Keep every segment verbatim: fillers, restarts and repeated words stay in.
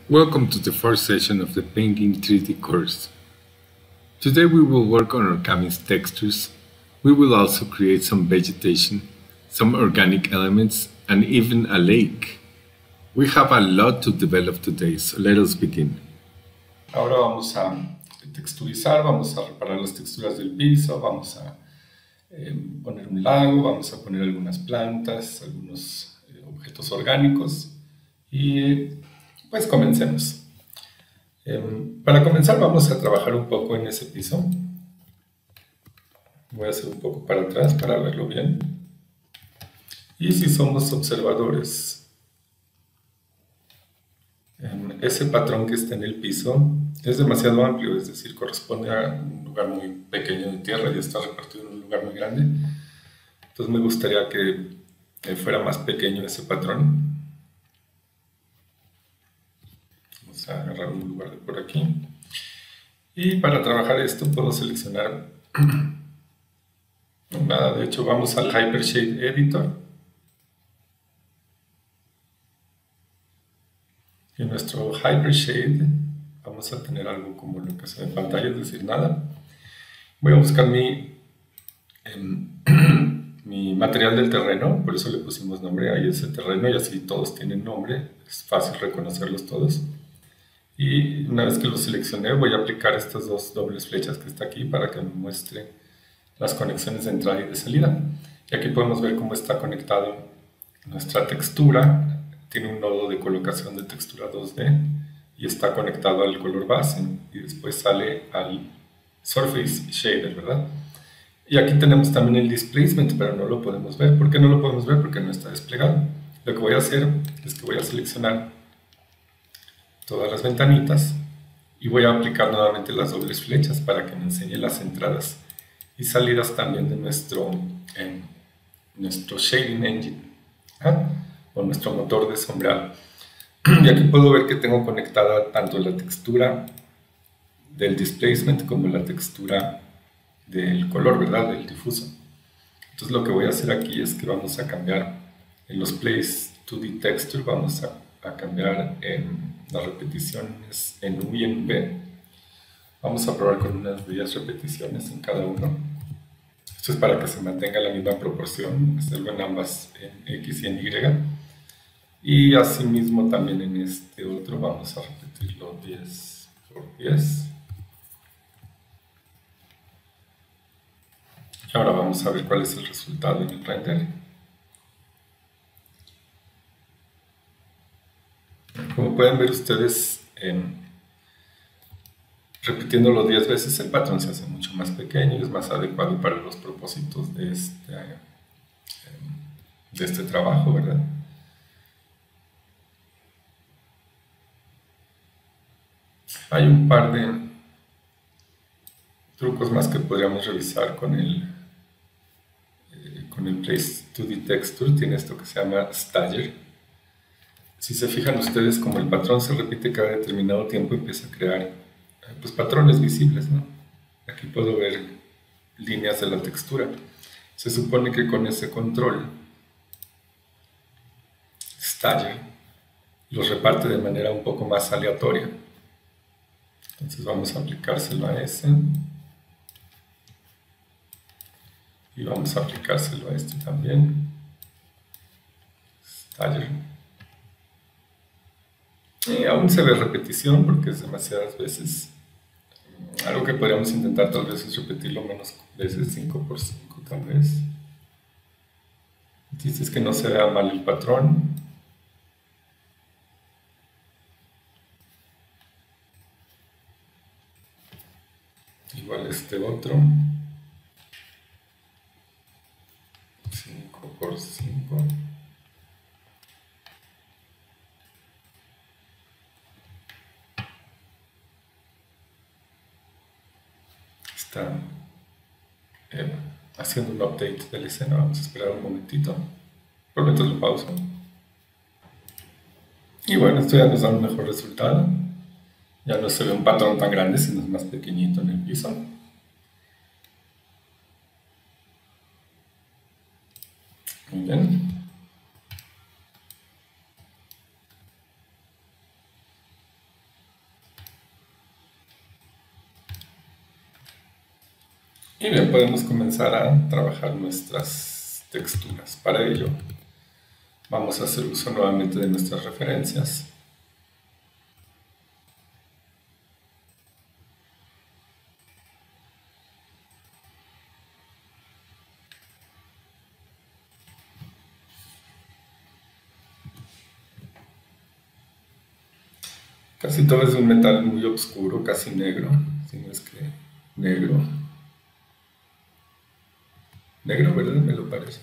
Welcome to the first session of the Painting three D course. Today we will work on origami textures. We will also create some vegetation, some organic elements, and even a lake. We have a lot to develop today, so let us begin. Ahora vamos a texturizar, vamos a reparar las texturas del piso, vamos a eh, poner un lago, vamos a poner algunas plantas, algunos eh, objetos orgánicos y pues comencemos. Eh, para comenzar vamos a trabajar un poco en ese piso. Voy a hacer un poco para atrás para verlo bien. Y si somos observadores, eh, ese patrón que está en el piso es demasiado amplio, es decir, corresponde a un lugar muy pequeño de tierra y está repartido en un lugar muy grande. Entonces me gustaría que eh, fuera más pequeño ese patrón. Vamos a agarrar un lugar de por aquí. Y para trabajar esto puedo seleccionar nada, de hecho vamos al Hypershade Editor. Y en nuestro Hypershade vamos a tener algo como lo que se ve en pantalla, es decir, nada. Voy a buscar mi, eh, mi material del terreno, por eso le pusimos nombre, ahí es el terreno y así todos tienen nombre, es fácil reconocerlos todos. Y una vez que los seleccioné voy a aplicar estas dos dobles flechas que está aquí para que me muestre las conexiones de entrada y de salida. Y aquí podemos ver cómo está conectado nuestra textura. Tiene un nodo de colocación de textura dos D y está conectado al color base y después sale al Surface Shader, ¿verdad? Y aquí tenemos también el Displacement, pero no lo podemos ver. ¿Por qué no lo podemos ver? Porque no está desplegado. Lo que voy a hacer es que voy a seleccionar todas las ventanitas y voy a aplicar nuevamente las dobles flechas para que me enseñe las entradas y salidas también de nuestro, eh, nuestro Shading Engine, ¿ah? o nuestro motor de sombreado. Y aquí puedo ver que tengo conectada tanto la textura del displacement como la textura del color, ¿verdad? Del difuso. Entonces lo que voy a hacer aquí es que vamos a cambiar en los Place dos D Texture, vamos a, a cambiar en las repeticiones en U y en V. Vamos a probar con unas diez repeticiones en cada uno. Esto es para que se mantenga la misma proporción, hacerlo en ambas, en X y en Y. Y asimismo también en este otro vamos a repetirlo diez por diez. Y ahora vamos a ver cuál es el resultado en el render. Como pueden ver ustedes, eh, repitiéndolo diez veces el patrón se hace mucho más pequeño y es más adecuado para los propósitos de este, eh, de este trabajo, ¿verdad? Hay un par de trucos más que podríamos revisar con el, eh, con el Place dos D Texture. Tiene esto que se llama Stagger. Si se fijan ustedes, como el patrón se repite cada determinado tiempo, empieza a crear eh, pues, patrones visibles, ¿no? Aquí puedo ver líneas de la textura. Se supone que con ese control, Stagger los reparte de manera un poco más aleatoria. Entonces vamos a aplicárselo a ese. Y vamos a aplicárselo a este también. Stagger. Y aún se ve repetición porque es demasiadas veces. Algo que podríamos intentar tal vez es repetirlo menos veces, cinco por cinco tal vez. Entonces que no se vea mal el patrón. Igual este otro. cinco por cinco. Está eh, haciendo un update de la escena. Vamos a esperar un momentito. Por lo tanto lo pauso. Y bueno, esto ya nos da un mejor resultado. Ya no se ve un patrón tan grande, sino es más pequeñito en el piso. Muy bien. Y bien, podemos comenzar a trabajar nuestras texturas. Para ello, vamos a hacer uso nuevamente de nuestras referencias. Casi todo es un metal muy oscuro, casi negro, si no es que negro. Negro, ¿verdad? Me lo parece.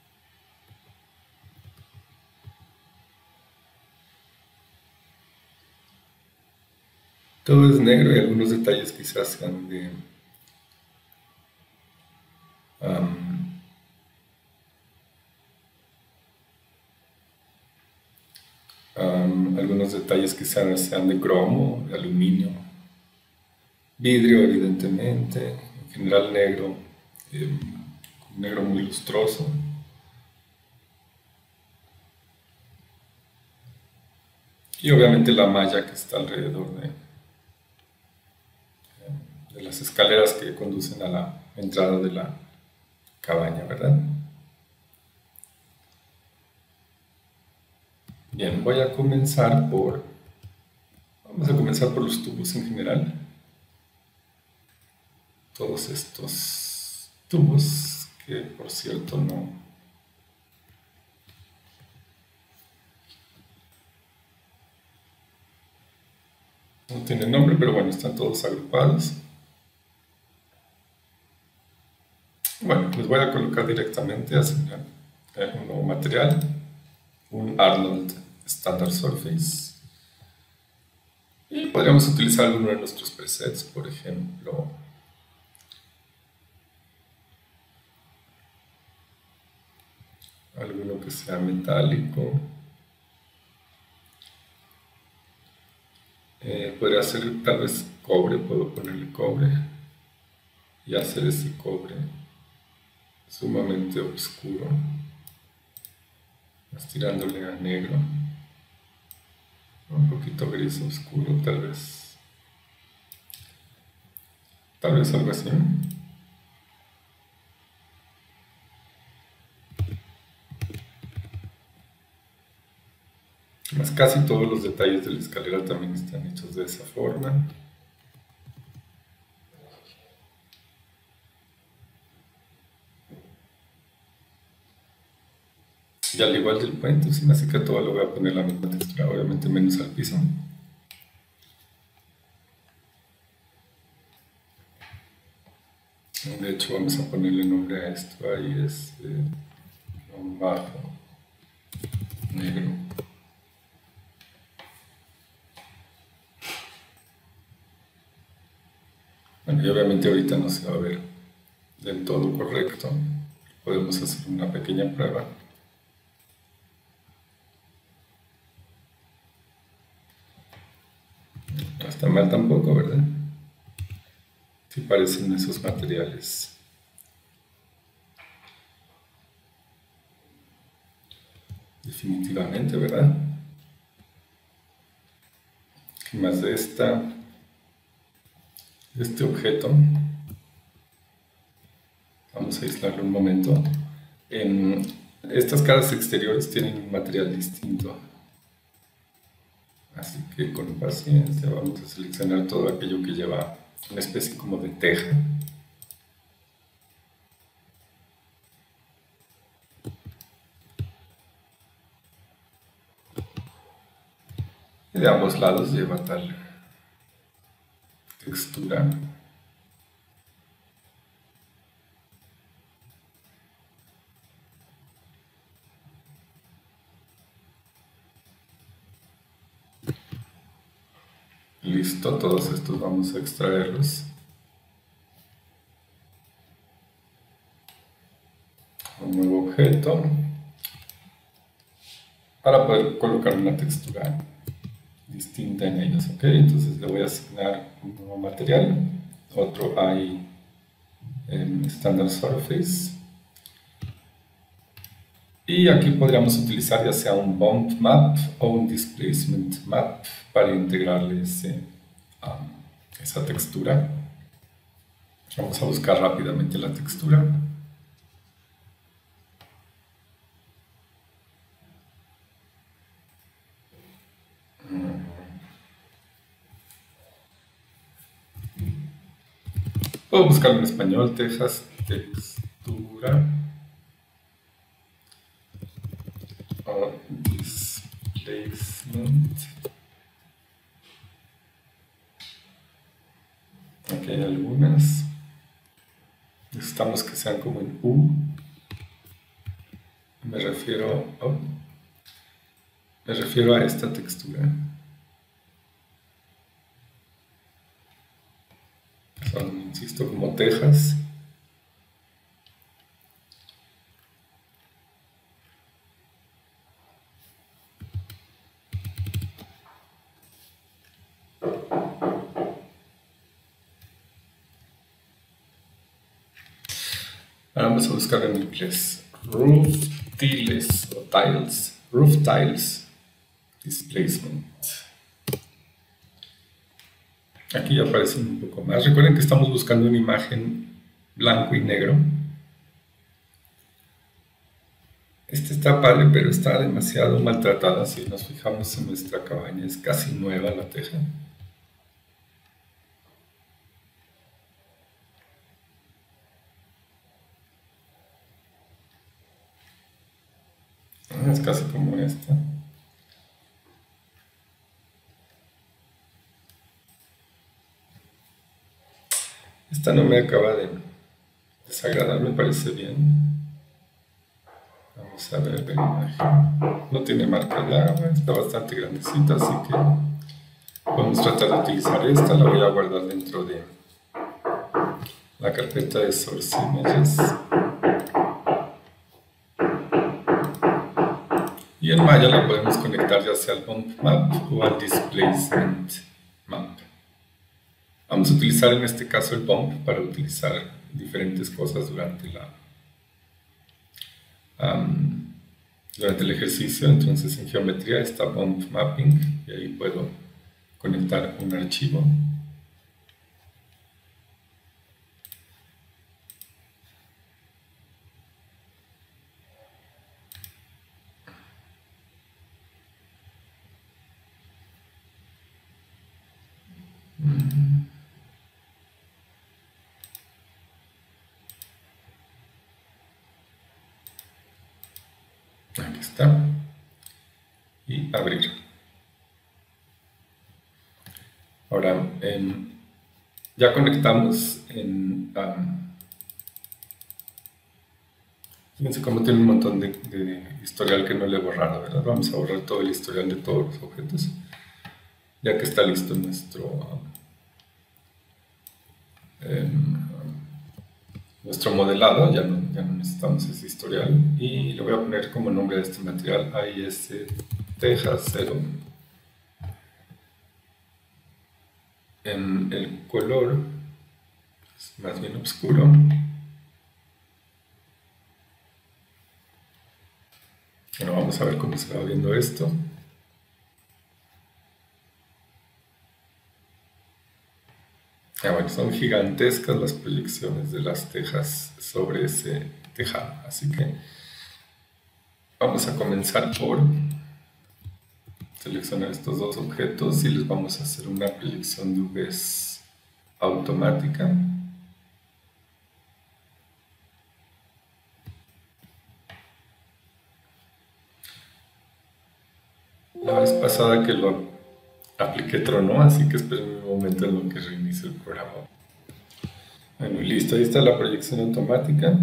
Todo es negro y algunos detalles quizás sean de um, um, algunos detalles quizás sean de cromo, de aluminio, vidrio evidentemente, en general negro, eh, negro muy lustroso. Y obviamente la malla que está alrededor de, de las escaleras que conducen a la entrada de la cabaña, ¿verdad? Bien, voy a comenzar por... Vamos a comenzar por los tubos en general. Todos estos tubos que, por cierto, no... no tienen nombre, pero bueno, están todos agrupados. Bueno, les voy a colocar directamente a asignar un nuevo material, un Arnold Standard Surface. Y podríamos utilizar alguno de nuestros presets, por ejemplo, alguno que sea metálico. Eh, podría ser tal vez cobre, puedo ponerle cobre y hacer ese cobre sumamente oscuro, estirándole a negro, un poquito gris oscuro, tal vez, tal vez algo así. Más casi todos los detalles de la escalera también están hechos de esa forma. Y al igual del puente, así que todo lo voy a poner la misma textura, obviamente menos al piso. De hecho, vamos a ponerle nombre a esto, ahí es eh, un bajo negro. Bueno, y obviamente ahorita no se va a ver del todo correcto, podemos hacer una pequeña prueba. No está mal tampoco, ¿verdad? Sí parecen esos materiales. Definitivamente, ¿verdad? ¿Qué más de esta? Este objeto. Vamos a aislarlo un momento. En estas caras exteriores tienen un material distinto. Así que con paciencia vamos a seleccionar todo aquello que lleva una especie como de teja. Y de ambos lados lleva tal textura. Listo, todos estos vamos a extraerlos. Un nuevo objeto para poder colocar una textura distinta en ellos, ¿ok? Entonces le voy a asignar un nuevo material, otro hay en Standard Surface, y aquí podríamos utilizar ya sea un Bump Map o un Displacement Map para integrarle ese, um, esa textura. Vamos a buscar rápidamente la textura. Puedo buscarlo en español, Texas, textura. O displacement. Aquí hay algunas. Necesitamos que sean como en U. Me refiero, oh, me refiero a esta textura. Son, insisto, como Texas. Ahora vamos a buscar en inglés. Roof tiles o tiles. Roof tiles. Displacement. Aquí ya aparecen un poco más. Recuerden que estamos buscando una imagen blanco y negro. Esta está padre, pero está demasiado maltratada. Si nos fijamos en nuestra cabaña, es casi nueva la teja. Es casi como esta. Esta no me acaba de desagradar, me parece bien. Vamos a ver la imagen. No tiene marca de agua, está bastante grandecita, así que podemos tratar de utilizar esta. La voy a guardar dentro de la carpeta de Source Images. Y en Maya la podemos conectar ya sea al Bump Map o al Displacement Map. Vamos a utilizar en este caso el Bump para utilizar diferentes cosas durante la um, durante el ejercicio. Entonces en geometría está Bump Mapping y ahí puedo conectar un archivo. Aquí está. Y abrir. Ahora, eh, ya conectamos en... Um, fíjense cómo tiene un montón de, de historial que no le he borrado, ¿verdad? Vamos a borrar todo el historial de todos los objetos, ya que está listo nuestro... Um, eh, nuestro modelado, ya no, ya no necesitamos ese historial, y le voy a poner como nombre de este material A I S Texas cero. En el color es más bien oscuro. Bueno, vamos a ver cómo se va viendo esto. Ah, bueno, son gigantescas las proyecciones de las tejas sobre ese tejado, así que vamos a comenzar por seleccionar estos dos objetos y les vamos a hacer una proyección de U Vs automática. La vez pasada que lo apliqué tronó, así que esperen un momento en lo que reinicie el programa. Bueno, listo, ahí está la proyección automática.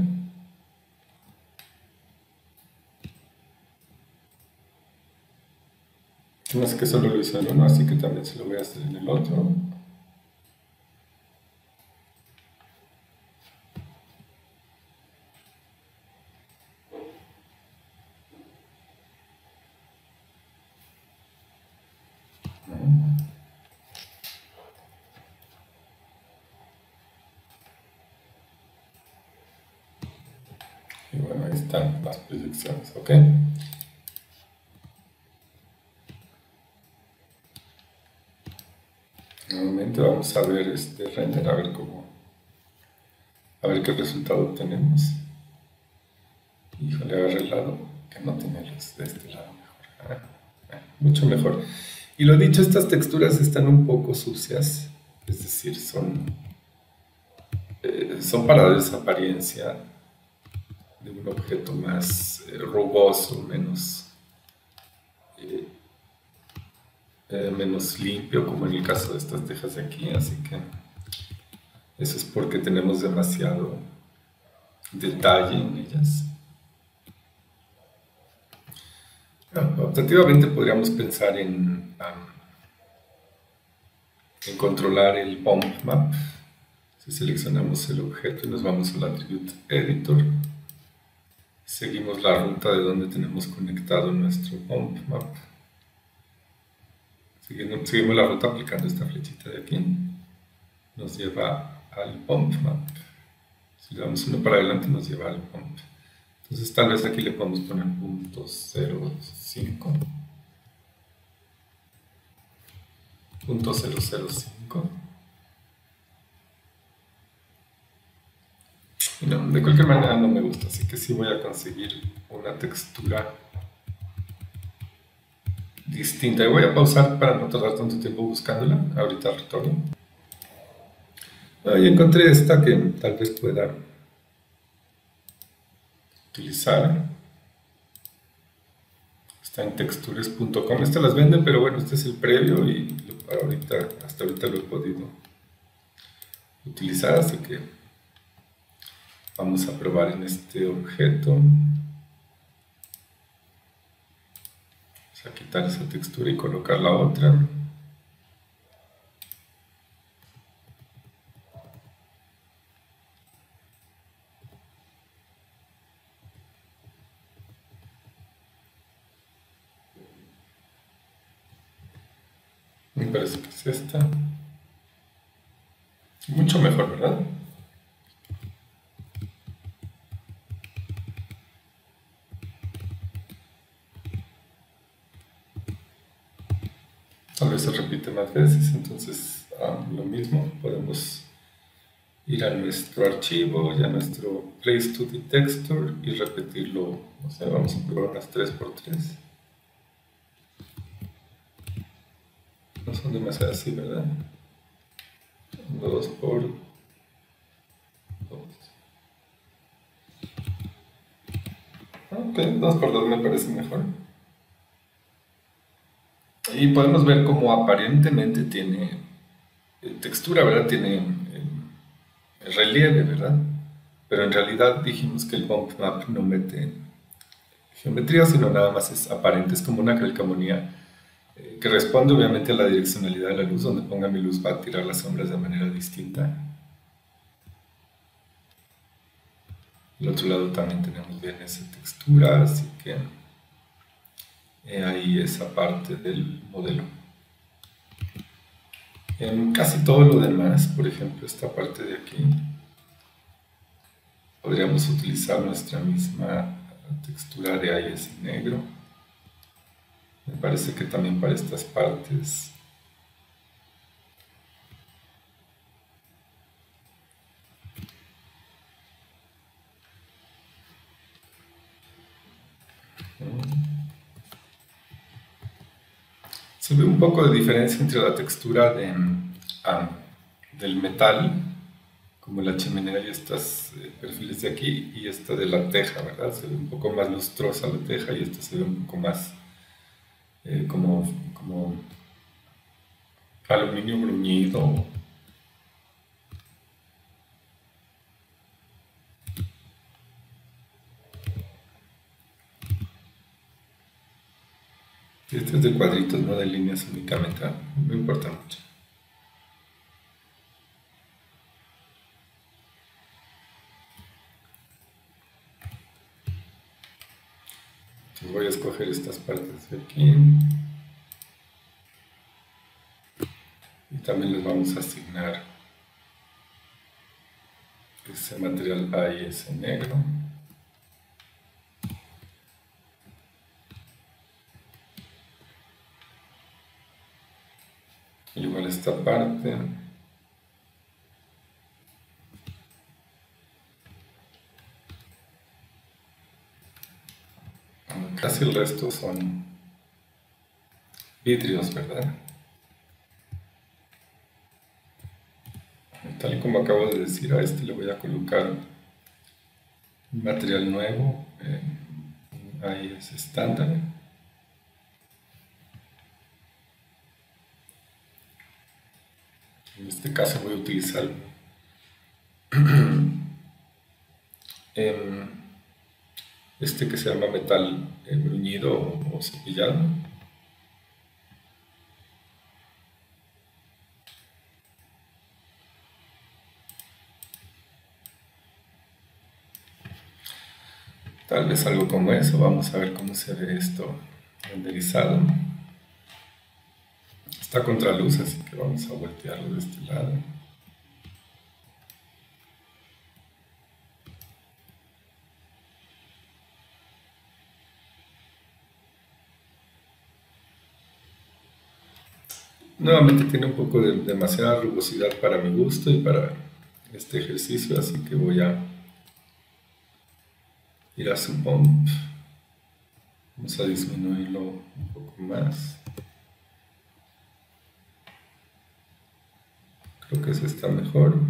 No es que solo lo hice en uno, así que también se lo voy a hacer en el otro. Y bueno, ahí están las proyecciones, ¿ok? Nuevamente vamos a ver este render, a ver cómo, A ver qué resultado tenemos. Híjole, agarré el lado que no tiene luz, de este lado mejor. Ah, ah, mucho mejor. Y lo dicho, estas texturas están un poco sucias, es decir, son, eh, son para dar esa apariencia de un objeto más eh, rugoso, menos, eh, eh, menos limpio, como en el caso de estas tejas de aquí, así que eso es porque tenemos demasiado detalle en ellas. Optativamente podríamos pensar en, um, en controlar el bump map. Si seleccionamos el objeto y nos vamos al Attribute Editor, seguimos la ruta de donde tenemos conectado nuestro bump map. Seguimos, seguimos la ruta aplicando esta flechita de aquí. Nos lleva al bump map. Si le damos uno para adelante nos lleva al bump. Entonces tal vez aquí le podemos poner punto cero cinco. punto cero cero cinco. No, de cualquier manera no me gusta, así que sí voy a conseguir una textura distinta. Y voy a pausar para no tardar tanto tiempo buscándola. Ahorita retorno. Y encontré esta que tal vez pueda utilizar. Está en textures punto com. Estas las venden, pero bueno, este es el previo y ahorita, hasta ahorita lo he podido utilizar, así que vamos a probar en este objeto. Vamos a quitar esa textura y colocar la otra. Me parece que es esta. Mucho mejor, ¿verdad? Tal vez se repite más veces, entonces um, lo mismo, podemos ir a nuestro archivo y a nuestro Place to the Texture y repetirlo, o sea, vamos a probar unas tres por tres. No son demasiado así, ¿verdad? dos por dos. Ok, dos por dos me parece mejor. Y podemos ver cómo aparentemente tiene textura, ¿verdad? Tiene eh, relieve, ¿verdad? Pero en realidad dijimos que el bump map no mete geometría, sino nada más es aparente, es como una calcamonía eh, que responde obviamente a la direccionalidad de la luz. Donde ponga mi luz va a tirar las sombras de manera distinta. Del otro lado también tenemos bien esa textura, así que eh, ahí esa parte del modelo. En casi todo lo demás, por ejemplo esta parte de aquí, podríamos utilizar nuestra misma textura de I S negro. Me parece que también para estas partes se ve un poco de diferencia entre la textura de, um, del metal, como la chimenea y estos eh, perfiles de aquí, y esta de la teja, ¿verdad? Se ve un poco más lustrosa la teja y esta se ve un poco más eh, como, como aluminio bruñido. Este es de cuadritos, no de líneas únicamente, ¿eh? No importa mucho. Entonces voy a escoger estas partes de aquí. Y también les vamos a asignar ese material I S negro. Igual esta parte. casi el resto son vidrios, ¿verdad? Tal y como acabo de decir, a este le voy a colocar un material nuevo, eh, ahí es estándar. En este caso voy a utilizar em, este que se llama metal eh, bruñido o, o cepillado. Tal vez algo como eso. Vamos a ver cómo se ve esto renderizado. Está contra luz, así que vamos a voltearlo de este lado. Nuevamente tiene un poco de demasiada rugosidad para mi gusto y para este ejercicio, así que voy a ir a su bump. Vamos a disminuirlo un poco más. Creo que eso está mejor.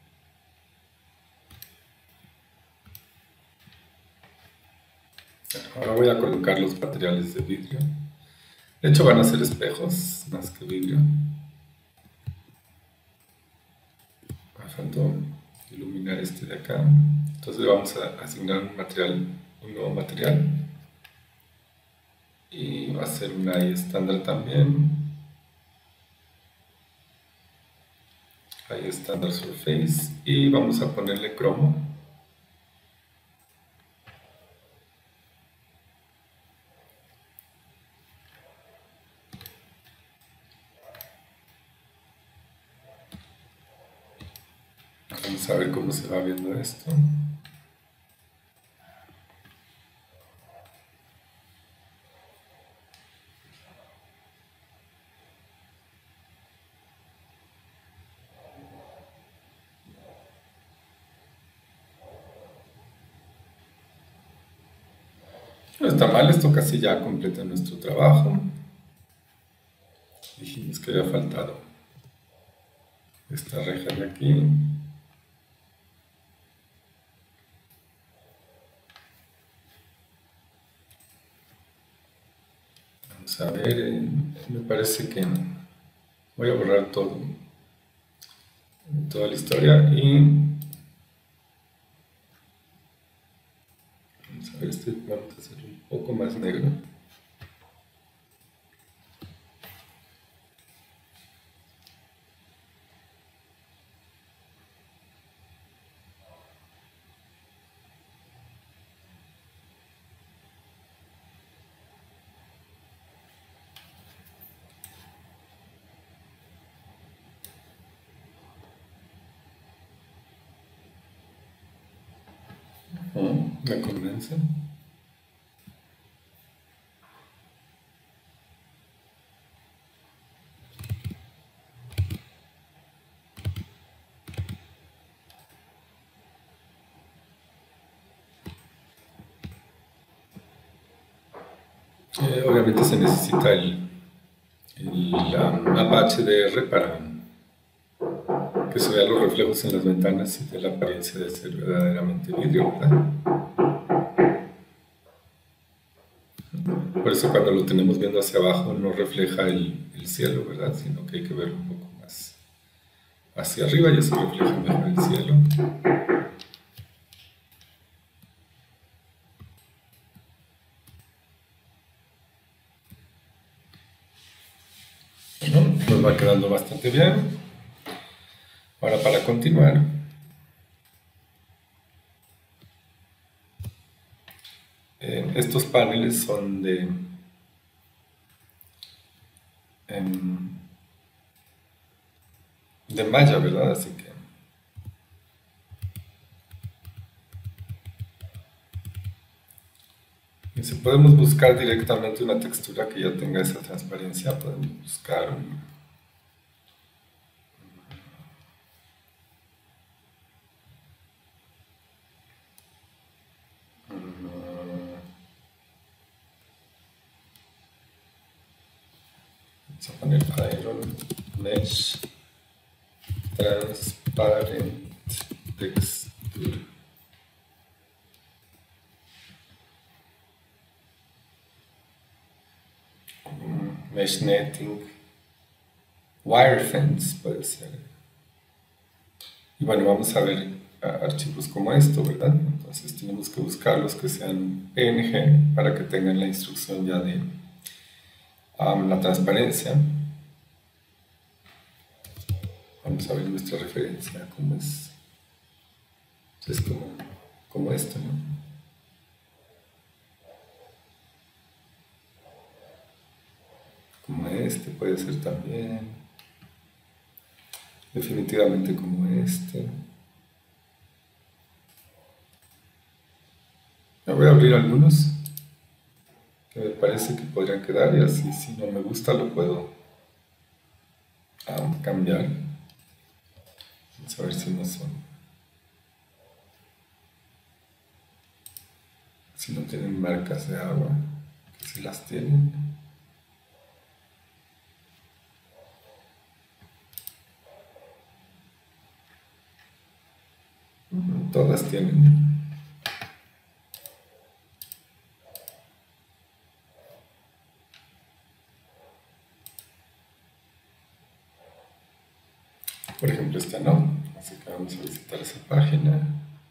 Ahora voy a colocar los materiales de vidrio. De hecho van a ser espejos más que vidrio. Me faltó iluminar este de acá. Entonces vamos a asignar un material, un nuevo material. Y va a ser una I estándar también. I estándar surface. Y vamos a ponerle cromo. Vamos a ver cómo se va viendo esto. No está mal, esto casi ya completa nuestro trabajo. Dijimos que había faltado esta reja de aquí. Vamos a ver, eh, me parece que voy a borrar todo, toda la historia y vamos a ver, este vamos a hacer un poco más negro. La condensa. Eh, obviamente se necesita el, el mapa H D R para que se vean los reflejos en las ventanas y de la apariencia de ser verdaderamente vidrio, ¿verdad? Por eso cuando lo tenemos viendo hacia abajo no refleja el, el cielo, ¿verdad? Sino que hay que ver un poco más hacia arriba y así refleja mejor el cielo. Bueno, nos va quedando bastante bien. Ahora para continuar, eh, estos paneles son de em, de malla, ¿verdad? Así que y si podemos buscar directamente una textura que ya tenga esa transparencia, podemos buscar un, Vamos a poner Iron Mesh Transparent Texture. Mesh Netting, Wirefence puede ser. Y bueno, vamos a ver archivos como esto, ¿verdad? Entonces tenemos que buscar los que sean P N G para que tengan la instrucción ya de um, la transparencia. Vamos a ver nuestra referencia, cómo es. Es como, como esto, ¿no? Como este puede ser también. Definitivamente como este. Me voy a abrir algunos que me parece que podrían quedar y así si no me gusta lo puedo um, cambiar. Vamos a ver si no son. Si no tienen marcas de agua, que si las tienen. Todas tienen. Por ejemplo, esta no. Así que vamos a visitar esa página.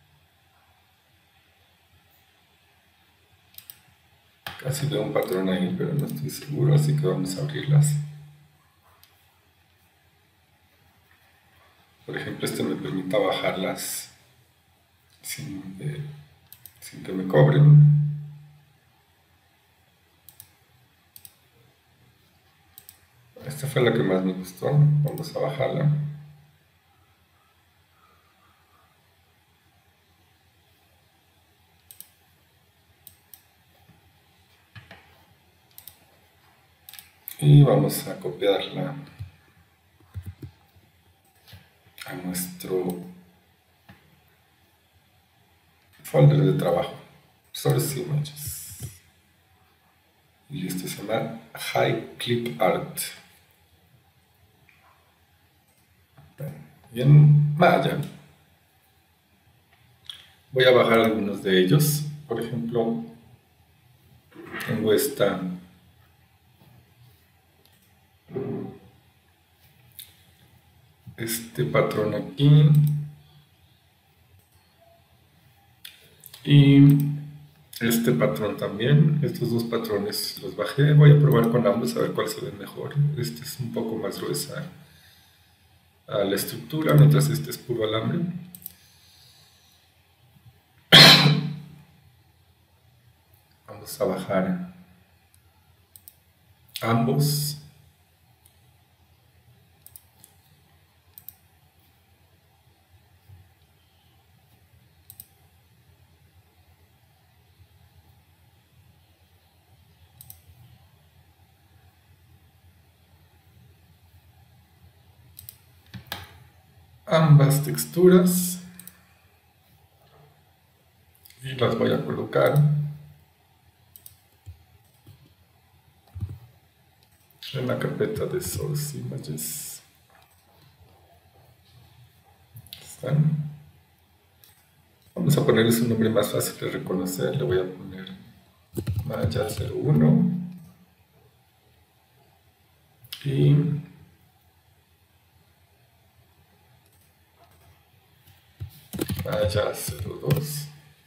Casi veo un patrón ahí, pero no estoy seguro, así que vamos a abrirlas. Por ejemplo, este me permite bajarlas sin, eh, sin que me cobren. Esta fue la que más me gustó. Vamos a bajarla. Y vamos a copiarla a nuestro folder de trabajo, Source Images. Y esto se llama High Clip Art. Y en Maya voy a bajar algunos de ellos. Por ejemplo, tengo esta este patrón aquí y este patrón también. Estos dos patrones los bajé. Voy a probar con ambos a ver cuál se ve mejor. Este es un poco más gruesa a la estructura, mientras este es puro alambre. Vamos a bajar ambos. Ambas texturas y las voy a colocar en la carpeta de Source Images. ¿Están? Vamos a ponerles un nombre más fácil de reconocer. Le voy a poner Maya cero uno y Maya cero dos.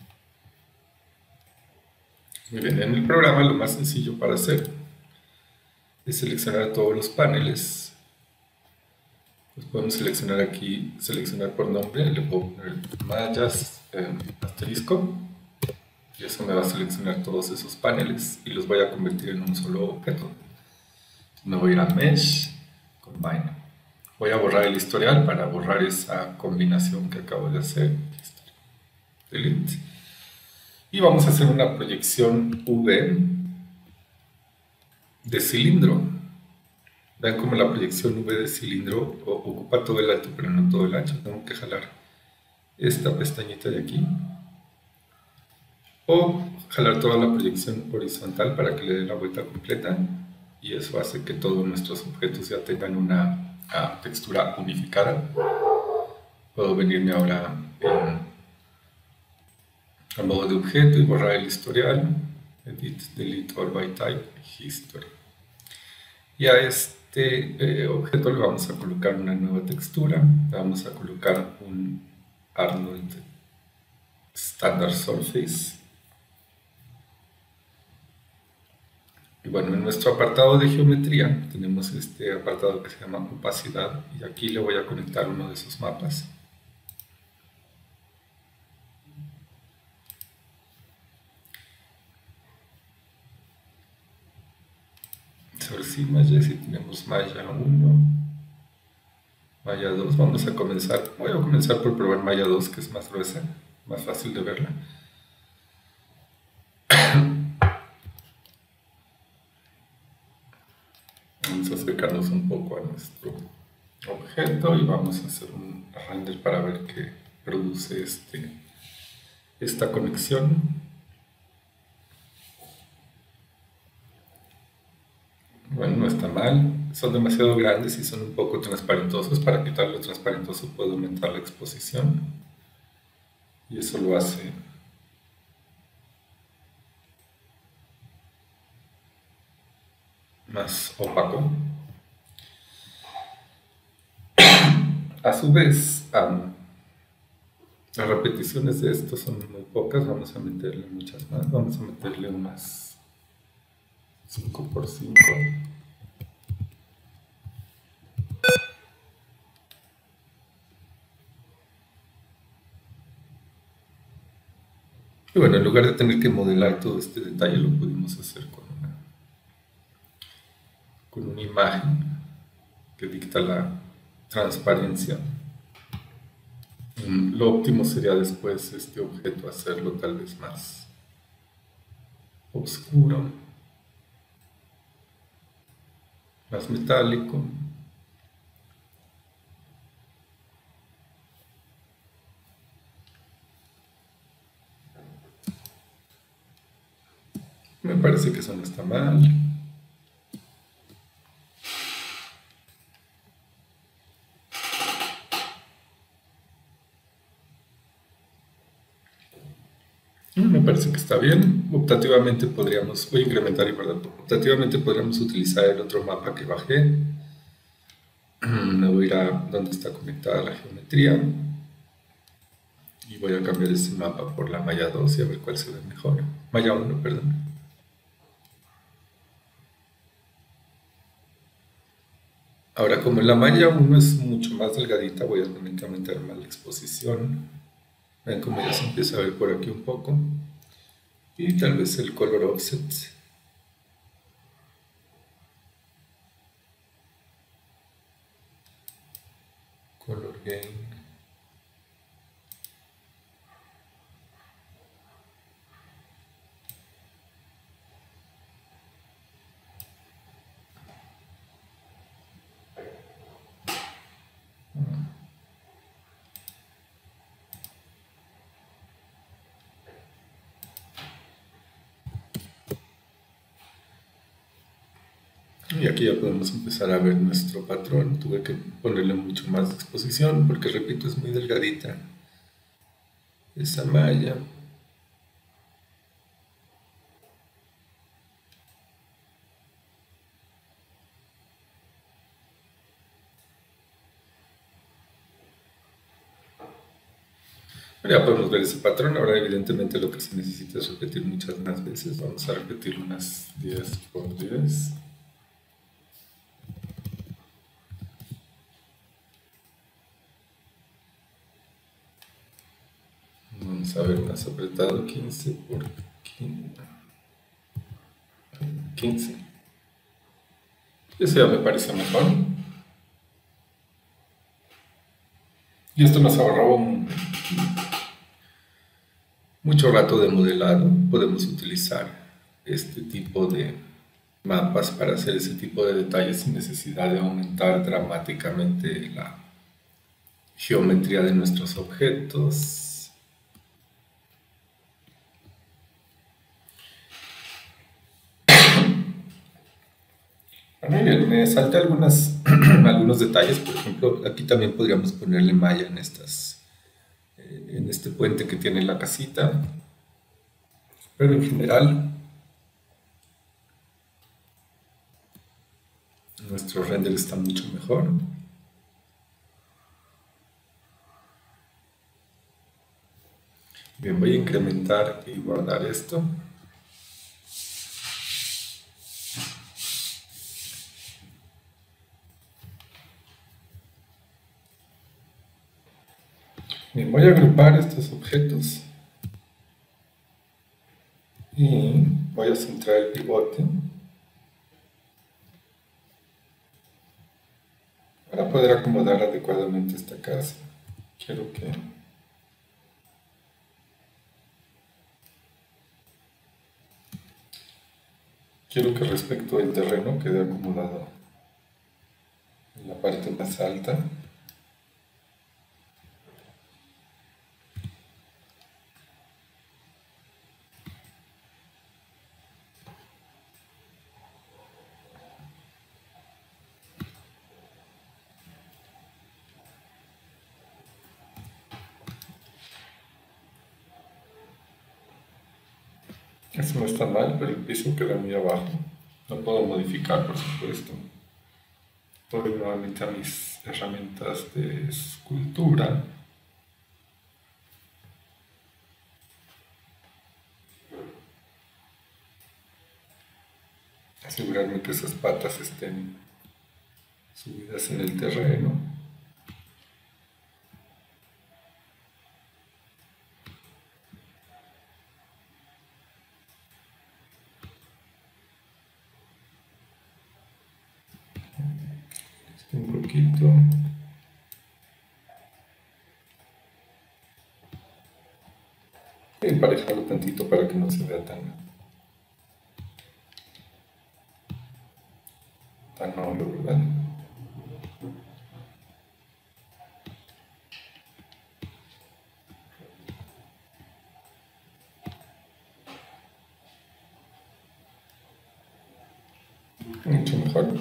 Muy bien, en el programa lo más sencillo para hacer es seleccionar todos los paneles. Pues podemos seleccionar aquí, seleccionar por nombre, le puedo poner Mayas eh, asterisco y eso me va a seleccionar todos esos paneles y los voy a convertir en un solo objeto. Me voy a ir a Mesh, Combine. Voy a borrar el historial para borrar esa combinación que acabo de hacer. Delete. Y vamos a hacer una proyección V de cilindro. Vean cómo la proyección V de cilindro ocupa todo el alto, pero no todo el ancho. Tengo que jalar esta pestañita de aquí. O jalar toda la proyección horizontal para que le dé la vuelta completa. y eso hace que todos nuestros objetos ya tengan una uh, textura unificada. Puedo venirme ahora en, a modo de objeto y borrar el historial, edit, delete all by type, history. Y a este eh, objeto le vamos a colocar una nueva textura, le vamos a colocar un Arnold Standard Surface. Y bueno, en nuestro apartado de geometría tenemos este apartado que se llama opacidad y aquí le voy a conectar uno de esos mapas. Source Images y tenemos Maya uno, Maya dos. Vamos a comenzar, voy a comenzar por probar Maya dos, que es más gruesa, más fácil de verla. Vamos a acercarnos un poco a nuestro objeto y vamos a hacer un render para ver qué produce este, esta conexión. Bueno, no está mal, son demasiado grandes y son un poco transparentosos. Para quitar lo transparentoso puedo aumentar la exposición y eso lo hace más opaco. A su vez, um, las repeticiones de esto son muy pocas, vamos a meterle muchas más, vamos a meterle unas cinco por cinco. Y bueno, en lugar de tener que modelar todo este detalle, lo pudimos hacer con una, con una imagen que dicta la transparencia. Lo óptimo sería después este objeto hacerlo tal vez más oscuro, más metálico. Me parece que eso no está mal. Me parece que está bien. Optativamente podríamos, voy a incrementar y guardar. Optativamente podríamos utilizar el otro mapa que bajé. Me voy a ir a donde está conectada la geometría y voy a cambiar este mapa por la Maya dos y a ver cuál se ve mejor. Maya uno, perdón. Ahora, como la Maya uno es mucho más delgadita, voy a tener que aumentar más la exposición. Ven como ya se empieza a ver por aquí un poco. Y tal vez el color offset. Color gain. Y aquí ya podemos empezar a ver nuestro patrón. Tuve que ponerle mucho más exposición porque, repito, es muy delgadita esa malla. Ya podemos ver ese patrón. Ahora, evidentemente, lo que se necesita es repetir muchas más veces. Vamos a repetir unas diez por diez. Vamos a ver más apretado, quince por quince. Eso ya me parece mejor. Y esto nos ahorró un, mucho rato de modelado. Podemos utilizar este tipo de mapas para hacer ese tipo de detalles sin necesidad de aumentar dramáticamente la geometría de nuestros objetos. Muy bien, me salté algunas, algunos detalles. Por ejemplo, aquí también podríamos ponerle malla en, estas, en este puente que tiene la casita. Pero en general, nuestro render está mucho mejor. Bien, voy a incrementar y guardar esto. Bien, voy a agrupar estos objetos y voy a centrar el pivote para poder acomodar adecuadamente esta casa. Quiero que quiero que respecto al terreno quede acomodado en la parte más alta. Eso no está mal, pero el piso queda muy abajo. No puedo modificar, por supuesto. Voy nuevamente a mis herramientas de escultura. Asegurarme que esas patas estén subidas en el terreno. Un poquito. Y emparejarlo tantito para que no se vea tan, tan hondo, ¿verdad? Mucho mejor.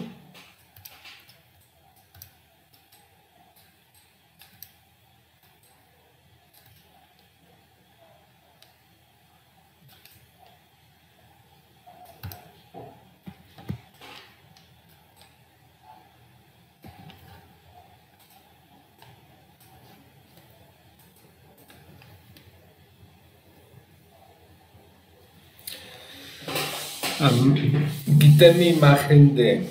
Um, quité mi imagen de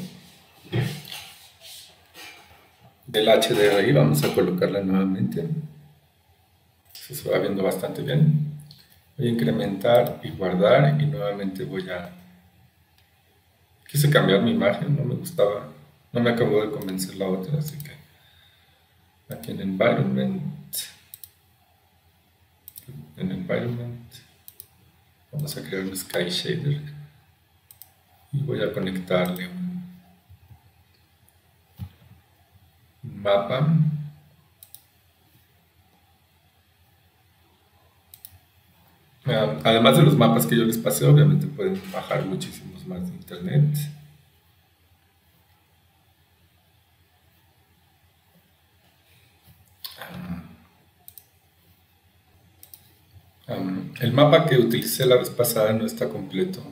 del H D R I, vamos a colocarla nuevamente. Eso se va viendo bastante bien. Voy a incrementar y guardar y nuevamente voy a... Quise cambiar mi imagen, no me gustaba, no me acabó de convencer la otra, así que aquí en Environment, en Environment, vamos a crear un Sky Shader y voy a conectarle un, un mapa. Además de los mapas que yo les pasé, obviamente pueden bajar muchísimos más de internet. Um, el mapa que utilicé la vez pasada no está completo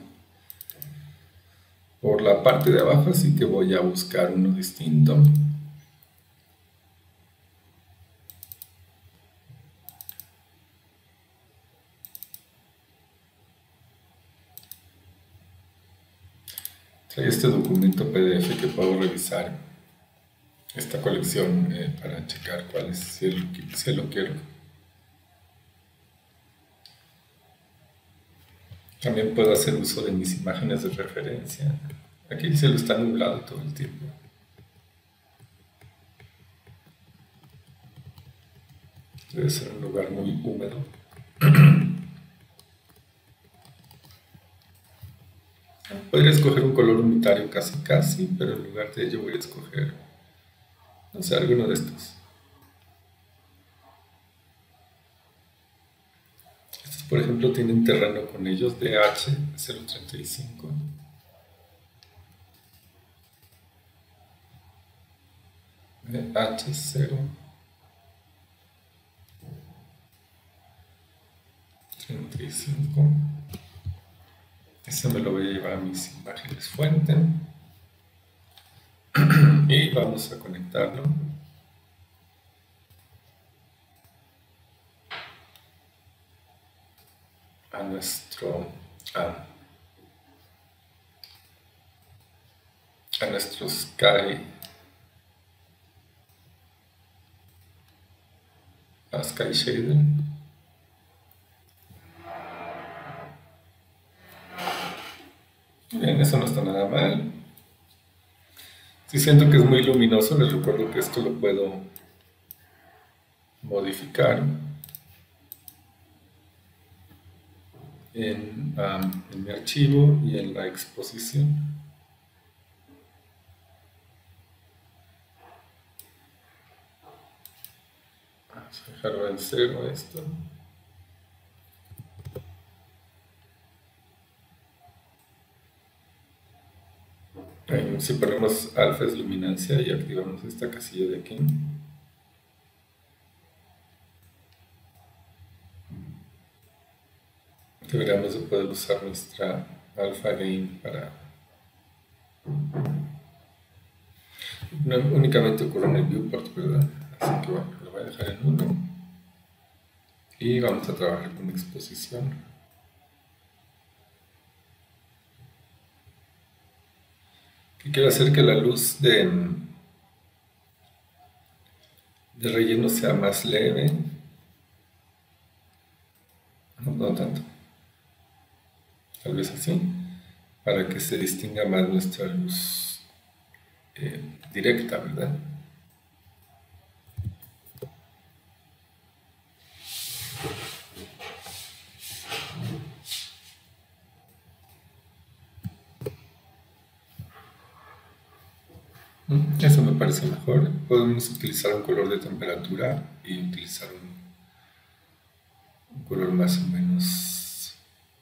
por la parte de abajo, así que voy a buscar uno distinto. Trae este documento P D F que puedo revisar esta colección eh, para checar cuál es, si, el, si lo quiero. También puedo hacer uso de mis imágenes de referencia. Aquí el cielo está nublado todo el tiempo. Debe ser un lugar muy húmedo. Podría escoger un color unitario casi casi, pero en lugar de ello voy a escoger, no sé, alguno de estos. Estos, por ejemplo, tienen terreno con ellos, D H cero treinta y cinco. de H cero treinta y cinco. Ese me lo voy a llevar a mis imágenes fuente y vamos a conectarlo a nuestro a, a nuestro Sky a Sky Shader. Bien, eso no está nada mal. Si siento que es muy luminoso, les recuerdo que esto lo puedo modificar en, um, en mi archivo y en la exposición. Vamos a dejarlo en cero esto. Si ponemos alfa es luminancia y activamos esta casilla de aquí, deberíamos de poder usar nuestra alfa gain para... No únicamente ocurre en el viewport, ¿verdad? Así que bueno, lo voy a dejar en uno y vamos a trabajar con exposición. Que quiero hacer que la luz de, de relleno sea más leve, no, no tanto, tal vez así, para que se distinga más nuestra luz eh, directa, ¿verdad? Eso me parece mejor. Podemos utilizar un color de temperatura y utilizar un, un color más o menos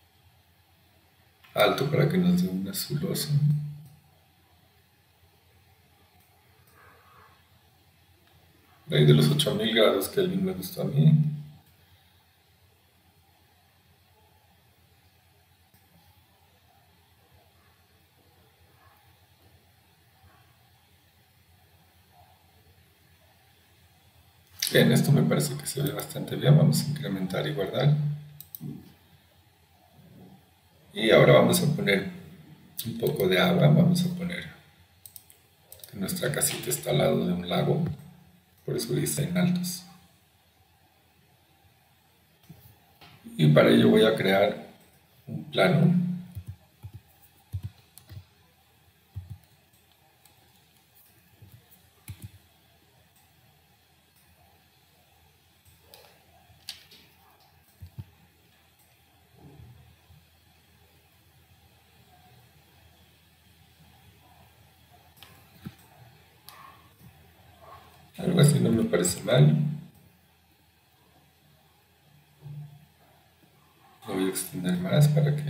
alto para que nos dé un azuloso. De ahí de los ocho mil grados que alguien me gustó a mí. Bien, esto me parece que se ve bastante bien. Vamos a incrementar y guardar. Y ahora vamos a poner un poco de agua. Vamos a poner que nuestra casita está al lado de un lago. Por eso dice en altos. Y para ello voy a crear un plano. Algo así no me parece mal. Lo voy a extender más para que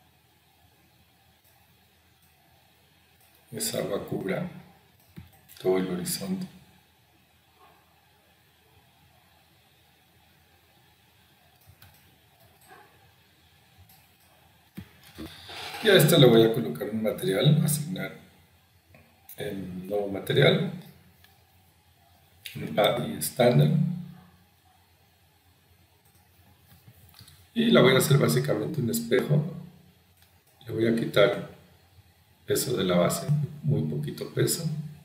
esa agua cubra todo el horizonte. Y a esta le voy a colocar un material, asignar el nuevo material, un A I estándar. Y la voy a hacer básicamente un espejo. Le voy a quitar peso de la base, muy poquito peso.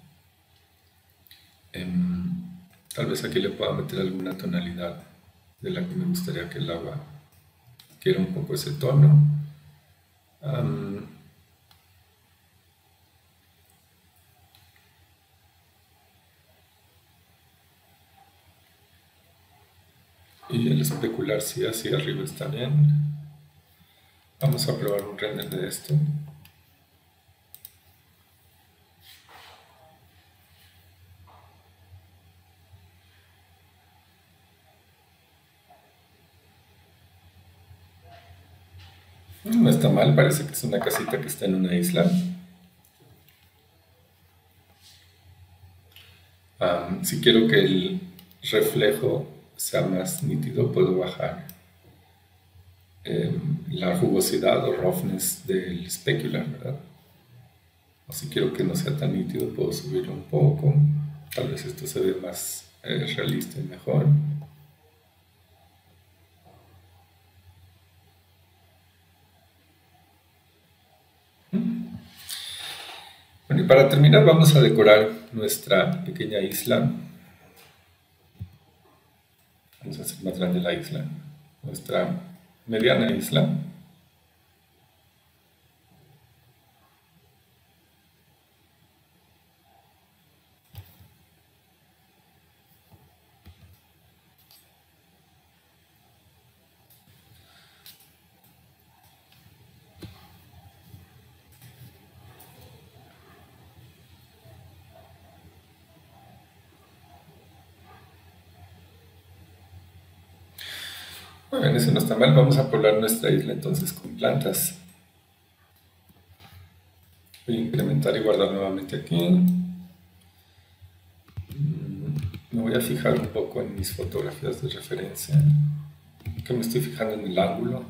Eh, tal vez aquí le pueda meter alguna tonalidad de la que me gustaría que el agua quiera un poco ese tono. Um, y el especular si hacia arriba está bien. Vamos a probar un render de esto. No está mal, parece que es una casita que está en una isla. Um, Um, si quiero que el reflejo sea más nítido, puedo bajar eh, la rugosidad o roughness del specular, ¿verdad? O si quiero que no sea tan nítido, puedo subirlo un poco. Tal vez esto se ve más eh, realista y mejor. Bueno, y para terminar vamos a decorar nuestra pequeña isla. Vamos a hacer más grande la isla. Nuestra mediana isla. Muy bien, eso no está mal. Vamos a poblar nuestra isla entonces con plantas. Voy a incrementar y guardar nuevamente aquí. Me voy a fijar un poco en mis fotografías de referencia, que me estoy fijando en el ángulo.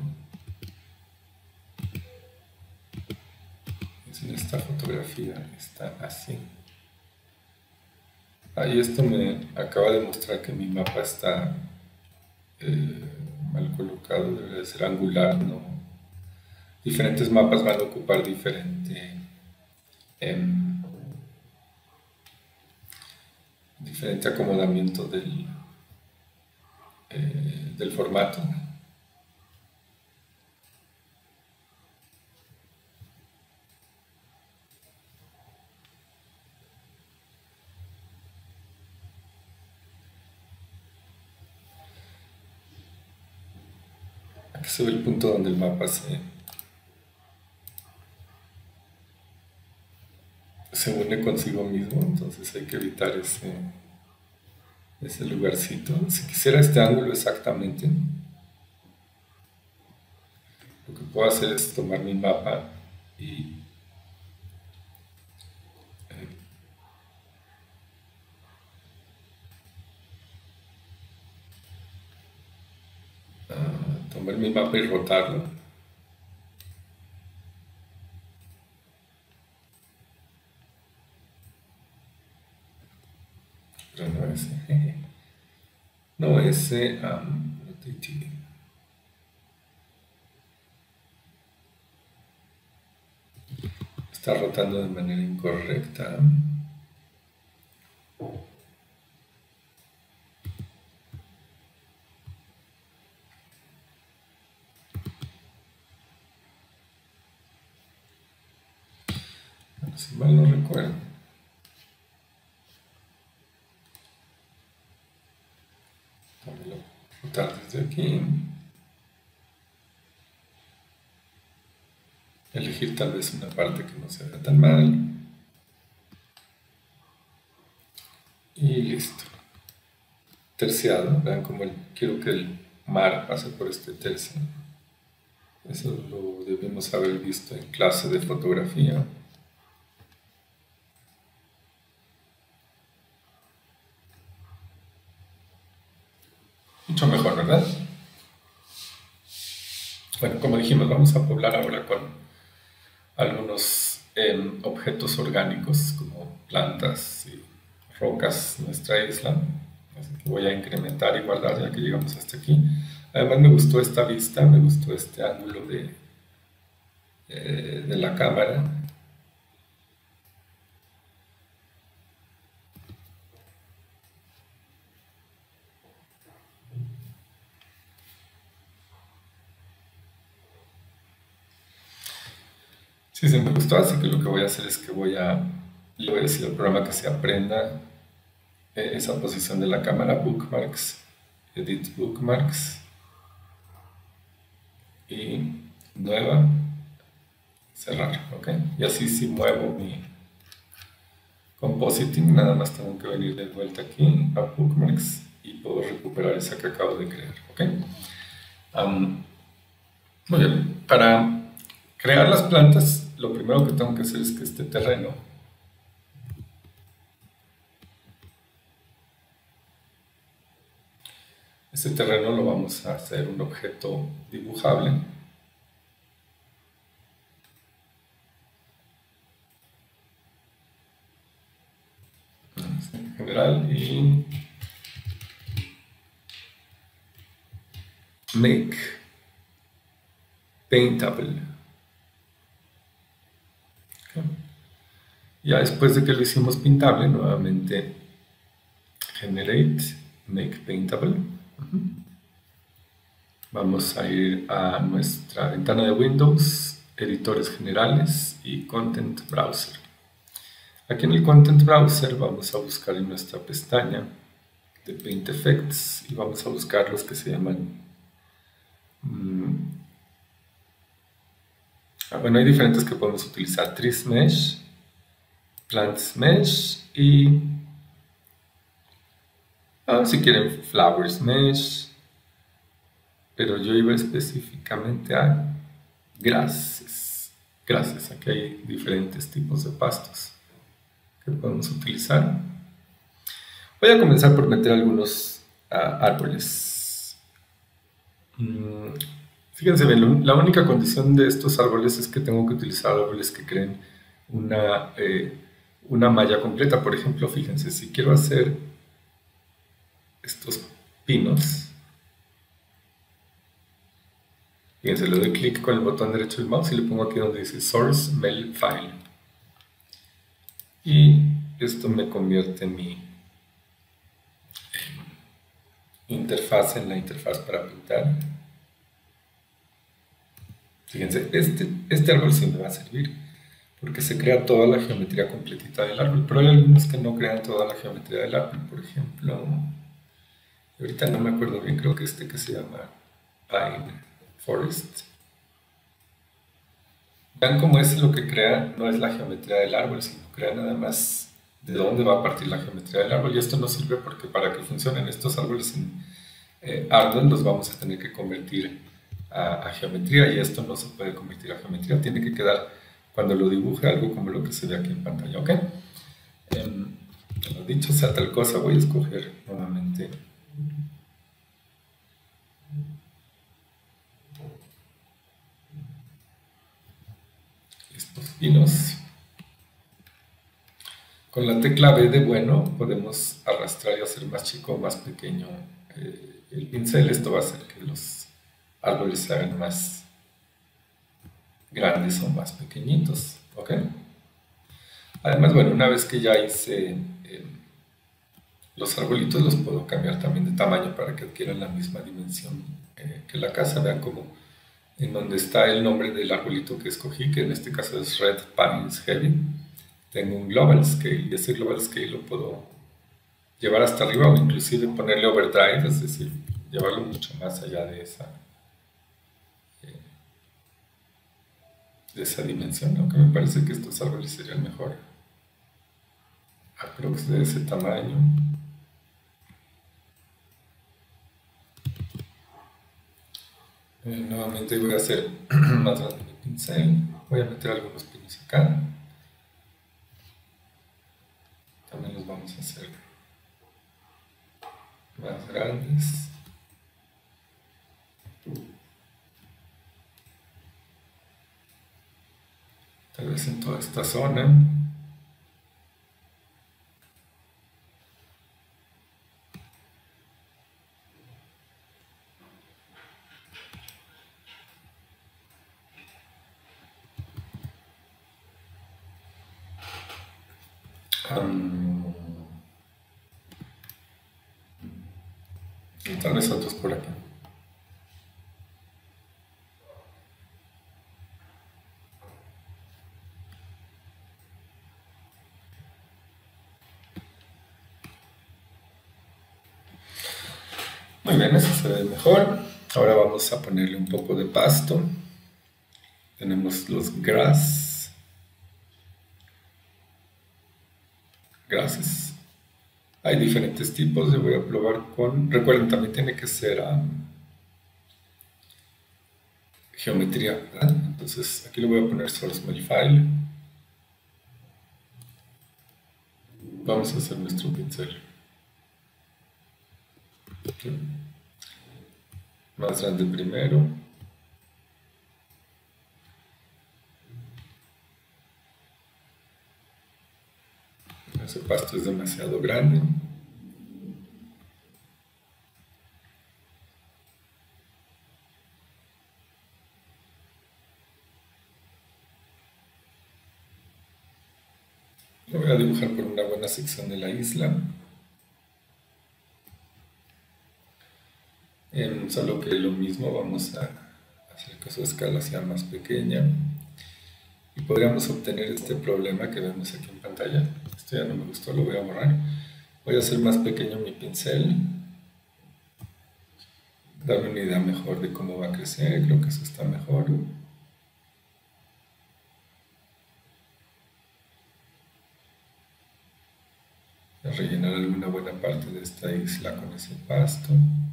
En esta fotografía está así. Ahí esto me acaba de mostrar que mi mapa está eh, mal colocado, debe ser angular, ¿no? Diferentes mapas van a ocupar diferente, eh, diferente acomodamiento del, eh, del formato. Aquí se ve el punto donde el mapa se, se une consigo mismo, entonces hay que evitar ese, ese lugarcito. Si quisiera este ángulo exactamente, lo que puedo hacer es tomar mi mapa y eh, uh, tomar mi mapa y rotarlo. Pero no ese, no ese, um, está rotando de manera incorrecta. Si mal no recuerdo. Voy a rotar desde aquí. Elegir tal vez una parte que no se vea tan mal. Y listo. Terciado. Vean cómo el, quiero que el mar pase por este tercio. Eso lo debemos haber visto en clase de fotografía. Mucho mejor, ¿verdad? Bueno, como dijimos, vamos a poblar ahora con algunos eh, objetos orgánicos como plantas y rocas en nuestra isla. Así que voy a incrementar y guardar ya que llegamos hasta aquí. Además me gustó esta vista, me gustó este ángulo de, eh, de la cámara. Sí, sí, me gustó, así que lo que voy a hacer es que voy a, le voy a decir al programa que se aprenda eh, esa posición de la cámara, bookmarks, edit bookmarks, y nueva, cerrar, ¿ok? Y así si muevo mi compositing, nada más tengo que venir de vuelta aquí a bookmarks y puedo recuperar esa que acabo de crear, ¿ok? Um, muy bien, para crear las plantas, lo primero que tengo que hacer es que este terreno Este terreno lo vamos a hacer un objeto dibujable. En general, y make paintable. Okay. Ya después de que lo hicimos pintable, nuevamente generate make paintable. Uh-huh. Vamos a ir a nuestra ventana de Windows, editores generales y Content Browser. Aquí en el Content Browser vamos a buscar en nuestra pestaña de Paint Effects y vamos a buscar los que se llaman... Mmm, ah, bueno, hay diferentes que podemos utilizar: Trees Mesh, Plants Mesh y... Ah, si quieren Flowers Mesh, pero yo iba específicamente a grasses. Grasses, aquí hay diferentes tipos de pastos que podemos utilizar. Voy a comenzar por meter algunos uh, árboles. Mm, fíjense bien, la única condición de estos árboles es que tengo que utilizar árboles que creen una, eh, una malla completa. Por ejemplo, fíjense, si quiero hacer estos pinos, fíjense, le doy clic con el botón derecho del mouse y le pongo aquí donde dice Source Mail File. Y esto me convierte en mi interfaz, en la interfaz para pintar. Fíjense, este, este árbol sí me va a servir porque se crea toda la geometría completita del árbol, pero hay algunos que no crean toda la geometría del árbol. Por ejemplo, ahorita no me acuerdo bien, creo que este que se llama Pine Forest. Vean cómo es lo que crea, no es la geometría del árbol, sino crea nada más de dónde va a partir la geometría del árbol. Y esto nos sirve porque para que funcionen estos árboles en eh, Ardoin los vamos a tener que convertir a, a geometría, y esto no se puede convertir a geometría, tiene que quedar, cuando lo dibuje, algo como lo que se ve aquí en pantalla, ¿ok? Eh, dicho sea tal cosa, voy a escoger nuevamente estos pinos. Con la tecla B de bueno podemos arrastrar y hacer más chico o más pequeño eh, el pincel. Esto va a hacer que los árboles se hagan más grandes o más pequeñitos, ¿ok? Además, bueno, una vez que ya hice eh, los arbolitos, los puedo cambiar también de tamaño para que adquieran la misma dimensión eh, que la casa. Vean como en donde está el nombre del arbolito que escogí, que en este caso es Red Pines Heavy, tengo un Global Scale, y ese Global Scale lo puedo llevar hasta arriba o inclusive ponerle Overdrive, es decir, llevarlo mucho más allá de esa, eh, de esa dimensión, aunque me parece que estos árboles serían mejor aprox de ese tamaño. Eh, nuevamente voy a hacer más grande mi pincel, voy a meter algunos pinos acá. También los vamos a hacer más grandes. Tal vez en toda esta zona. Um, y tal vez otros por aquí. Muy bien, eso se ve mejor. Ahora vamos a ponerle un poco de pasto. Tenemos los grass. Grasses. Hay diferentes tipos. Yo voy a probar con... Recuerden, también tiene que ser um, geometría, ¿verdad? Entonces aquí le voy a poner Source Mail File. Vamos a hacer nuestro pincel. Okay. más grande primero. Ese pasto es demasiado grande. Lo voy a dibujar por una buena sección de la isla. Eh, solo que lo mismo vamos a hacer que su escala sea más pequeña. Y podríamos obtener este problema que vemos aquí en pantalla. Esto ya no me gustó, lo voy a borrar. Voy a hacer más pequeño mi pincel. Darme una idea mejor de cómo va a crecer. Creo que eso está mejor. Voy a rellenar alguna buena parte de esta isla con ese pasto.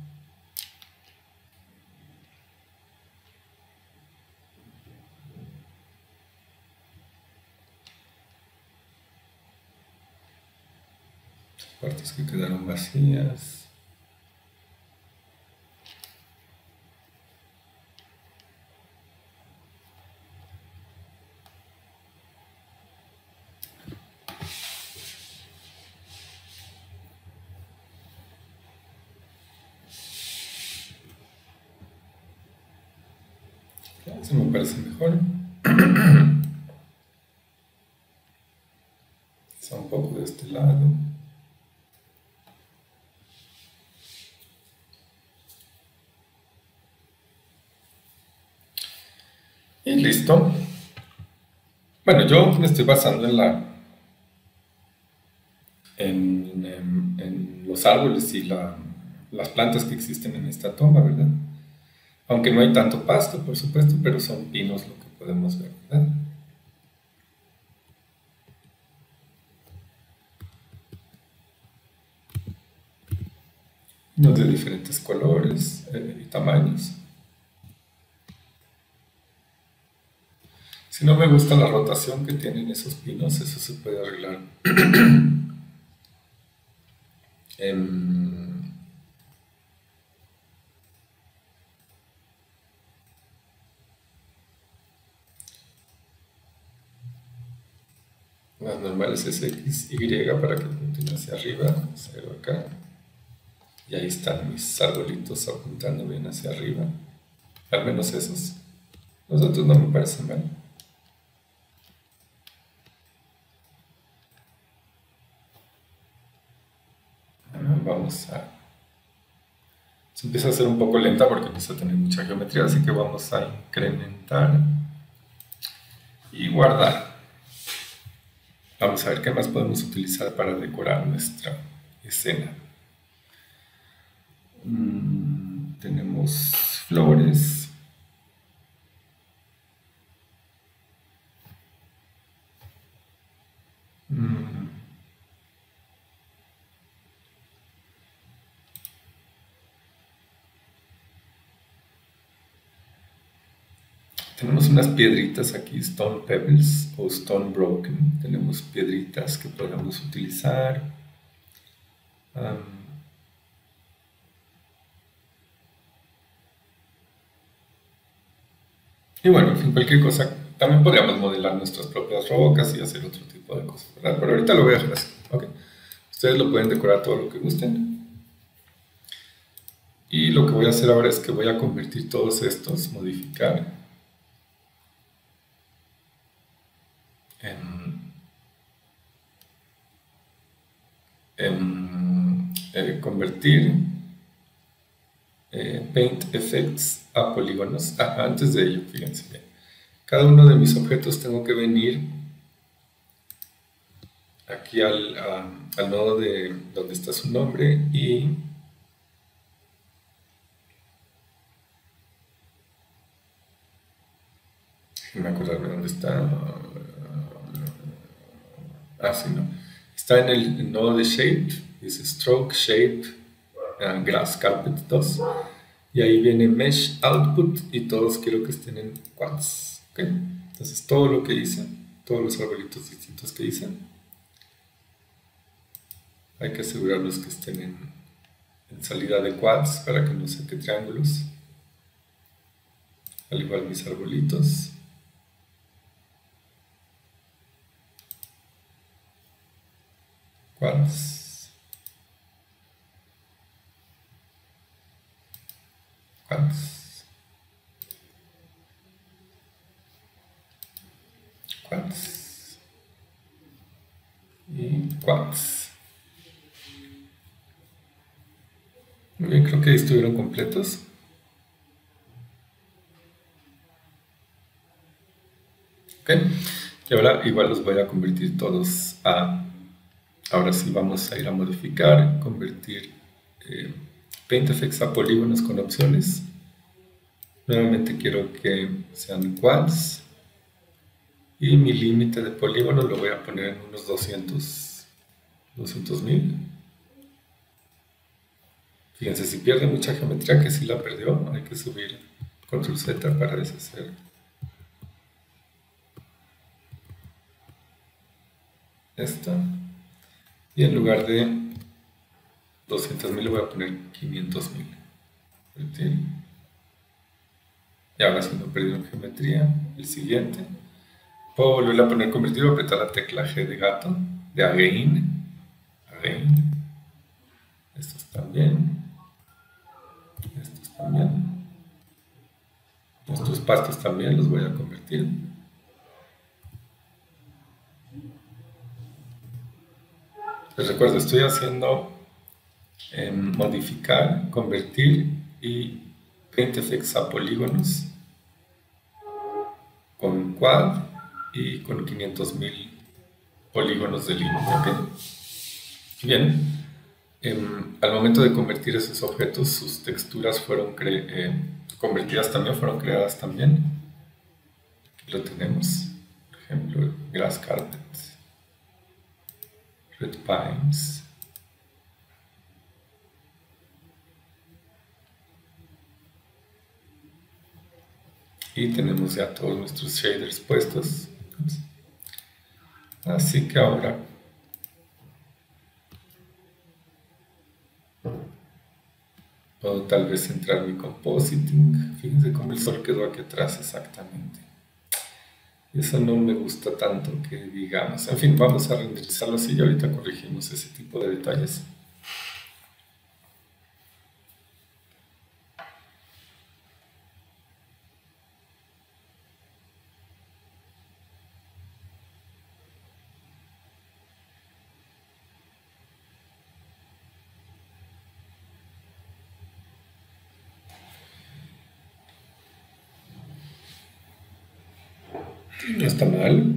Partes que quedaron vacías. Eso me parece mejor. Quizá un poco de este lado. Y listo. Bueno, yo me estoy basando en la en, en, en los árboles y la, las plantas que existen en esta toma, ¿verdad? Aunque no hay tanto pasto, por supuesto, pero son pinos lo que podemos ver, ¿verdad? Pinos de diferentes colores eh, y tamaños. Si no me gusta la rotación que tienen esos pinos, eso se puede arreglar. en, las normales es X, Y para que continúe hacia arriba, cero acá. Y ahí están mis arbolitos apuntando bien hacia arriba. Al menos esos. Los otros no me parecen mal. Vamos a... Se empieza a hacer un poco lenta porque empieza a tener mucha geometría, así que vamos a incrementar y guardar. Vamos a ver qué más podemos utilizar para decorar nuestra escena. Mm, tenemos flores. Mm. Tenemos unas piedritas aquí, Stone Pebbles o Stone Broken. Tenemos piedritas que podemos utilizar. Um, y bueno, en fin, cualquier cosa. También podríamos modelar nuestras propias rocas y hacer otro tipo de cosas, ¿verdad? Pero ahorita lo voy a dejar así, ¿ok? Ustedes lo pueden decorar todo lo que gusten. Y lo que voy a hacer ahora es que voy a convertir todos estos, modificar. En, en eh, convertir eh, Paint Effects a polígonos. Ah, antes de ello, fíjense bien. Cada uno de mis objetos tengo que venir aquí al, a, al nodo de donde está su nombre y déjenme acordarme dónde está. Ah, sí, no. Está en el nodo de Shape, dice Stroke, Shape, uh, Grass Carpet dos. Y ahí viene Mesh Output y todos quiero que estén en Quads. ¿Okay? Entonces todo lo que hice, todos los arbolitos distintos que hice, hay que asegurarnos que estén en, en salida de Quads para que no saque triángulos. al igual mis arbolitos. Quartz. Quartz. Quartz. Y quartz. Muy bien, creo que ahí estuvieron completos. Ok, y ahora igual los voy a convertir todos a... Ahora sí vamos a ir a modificar, convertir eh, PaintFX a polígonos con opciones. Nuevamente quiero que sean quads. Y mi límite de polígonos lo voy a poner en unos doscientos mil. Fíjense, si pierde mucha geometría, que sí la perdió, hay que subir control Z para deshacer esta. Y en lugar de doscientos mil le voy a poner quinientos mil. Y ahora sí no perdieron geometría. El siguiente. Puedo volver a poner convertido, apretar la tecla G de gato, de again. Again. Estos también. Estos también. Estos pastos también los voy a convertir. Les recuerdo, estoy haciendo eh, modificar, convertir y PaintFX a polígonos con quad y con quinientos mil polígonos de límite. ¿Okay? Bien, eh, al momento de convertir esos objetos, sus texturas fueron eh, convertidas también, fueron creadas también. Aquí lo tenemos, por ejemplo, Grass Carpet, Red Pines. Y tenemos ya todos nuestros shaders puestos. Así que ahora puedo tal vez centrar mi compositing. Fíjense cómo el sol quedó aquí atrás exactamente. Eso no me gusta tanto que digamos. En fin, vamos a renderizarlo así y ahorita corregimos ese tipo de detalles. No está mal.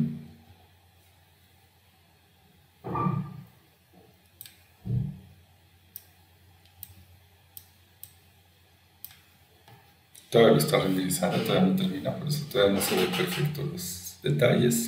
Todavía lo está renderizando, todavía no termina, por eso todavía no se ve perfecto los detalles.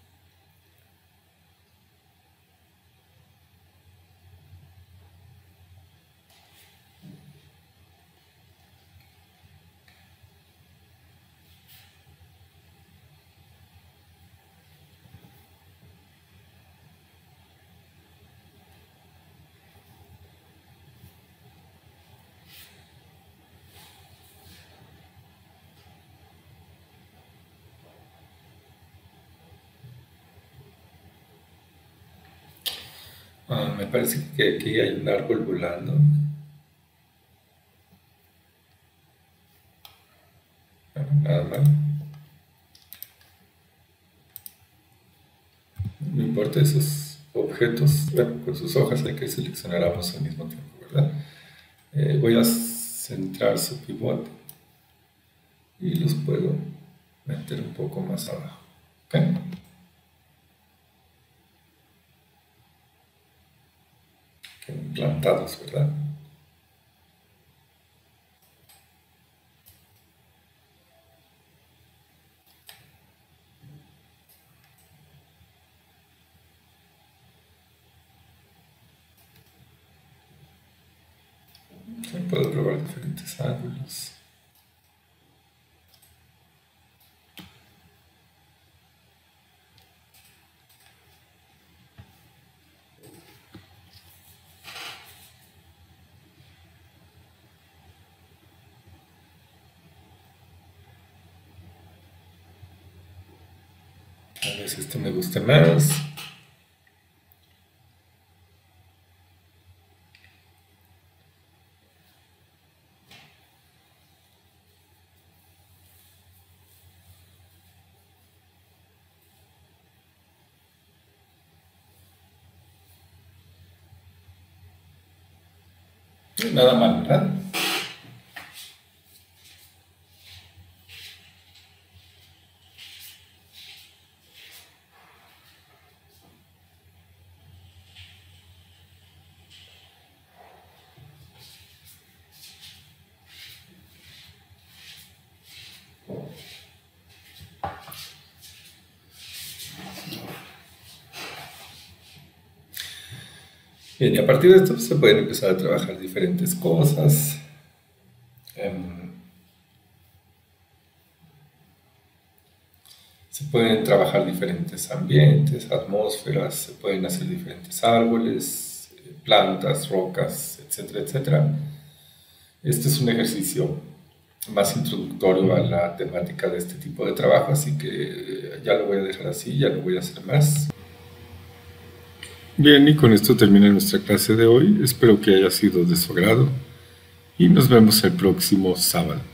Ah, me parece que aquí hay un árbol volando. Bueno, nada mal. No importa esos objetos, bueno, con sus hojas hay que seleccionar ambos al mismo tiempo, ¿verdad? Eh, voy a centrar su pivote y los puedo meter un poco más abajo. ¿Ok? Quedan plantados, ¿verdad? Se puedo probar diferentes ángulos. Tal vez este me guste más. Nada mal, ¿verdad? Bien, y a partir de esto se pueden empezar a trabajar diferentes cosas. Um, se pueden trabajar diferentes ambientes, atmósferas, se pueden hacer diferentes árboles, plantas, rocas, etcétera, etcétera. Este es un ejercicio más introductorio a la temática de este tipo de trabajo, así que ya lo voy a dejar así, ya no voy a hacer más. Bien, y con esto termina nuestra clase de hoy. Espero que haya sido de su agrado y nos vemos el próximo sábado.